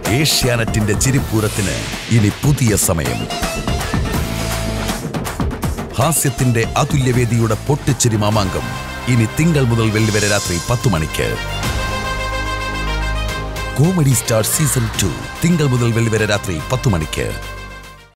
ഏഷ്യാനെറ്റിന്റെ ചിരിപ്പൂരത്തിന് ഇനി പുതിയ സമയം. ഹാസ്യത്തിന്റെ അതുല്യവേദിയുടെ പൊട്ടിച്ചിരി മാമാങ്കം ഇനി തിങ്കൾ മുതൽ വെള്ളി വരെ രാത്രി 10 മണിക്ക്. കോമഡി സ്റ്റാർ സീസൺ 2 തിങ്കൾ മുതൽ വെള്ളി വരെ രാത്രി 10 മണിക്ക്.